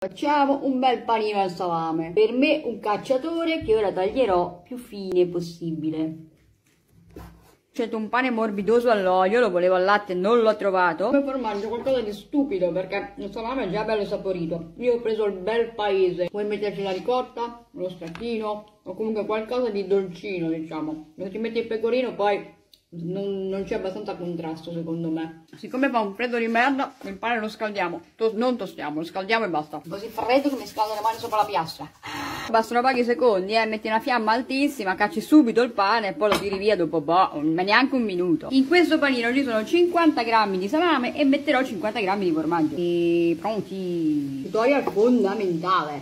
Facciamo un bel panino al salame. Per me un cacciatore che ora taglierò più fine possibile. Ho scelto un pane morbidoso all'olio, lo volevo al latte e non l'ho trovato. Come formaggio qualcosa di stupido perché il salame è già bello saporito. Io ho preso il bel paese. Puoi metterci la ricotta, lo scacchino o comunque qualcosa di dolcino, diciamo. Se ci metti il pecorino poi non c'è abbastanza contrasto secondo me. Siccome fa un freddo di merda, il pane lo scaldiamo. Non tostiamo, lo scaldiamo e basta. Così freddo che mi scaldo le mani sopra la piastra. Bastano pochi secondi, metti una fiamma altissima, cacci subito il pane e poi lo tiri via dopo neanche un minuto. In questo panino ci sono 50 grammi di salame e metterò 50 grammi di formaggio. E pronti! Tutorial fondamentale.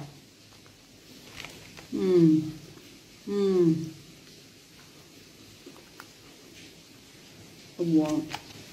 Buono.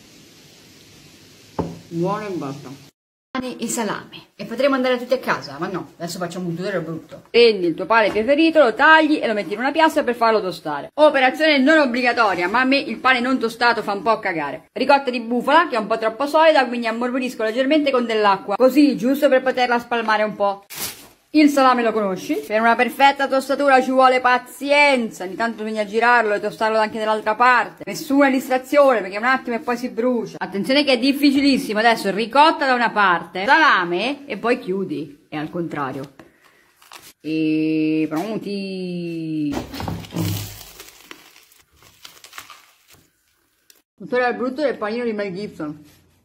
Buono e basta. Pane e salame. E potremo andare tutti a casa, ma no, adesso facciamo un tutorial brutto. Prendi il tuo pane preferito, lo tagli e lo metti in una piastra per farlo tostare. Operazione non obbligatoria, ma a me il pane non tostato fa un po' cagare. Ricotta di bufala, che è un po' troppo solida, quindi ammorbidisco leggermente con dell'acqua. Così, giusto per poterla spalmare un po'. Il salame lo conosci? Per una perfetta tostatura ci vuole pazienza, ogni tanto bisogna girarlo e tostarlo anche dall'altra parte. Nessuna distrazione perché un attimo e poi si brucia. Attenzione che è difficilissimo, adesso ricotta da una parte, salame e poi chiudi, e al contrario. E pronti! Tutorial brutto del panino di Mel Gibson.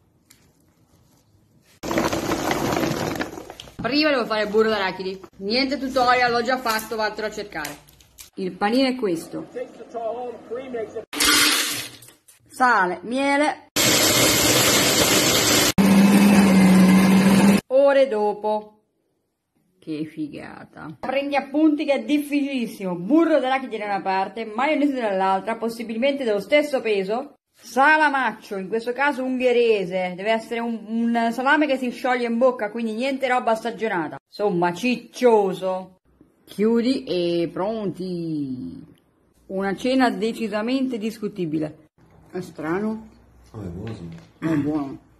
Prima devo fare il burro d'arachidi. Niente tutorial, l'ho già fatto, vattelo a cercare. Il panino è questo. Sale, miele. Ore dopo. Che figata. Prendi appunti che è difficilissimo. Burro d'arachidi da una parte, maionese dall'altra, possibilmente dello stesso peso. Salamaccio, in questo caso ungherese, deve essere un salame che si scioglie in bocca, quindi niente roba stagionata. Insomma, ciccioso. Chiudi e pronti. Una cena decisamente discutibile. È strano? Oh, è buono. È buono.